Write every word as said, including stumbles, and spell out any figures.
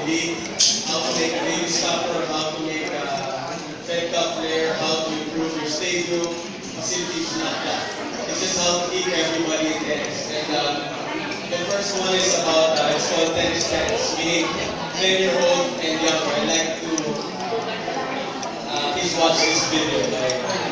league, how to make a daily stopper, how to make a Fed Cup player, how to improve your stadium, facilities, not that. It's just how to keep everybody in tennis. And um, the first one is about, uh, it's called tennis tennis, meaning ten-year-old and younger. I'd like to uh, please watch this video. Like,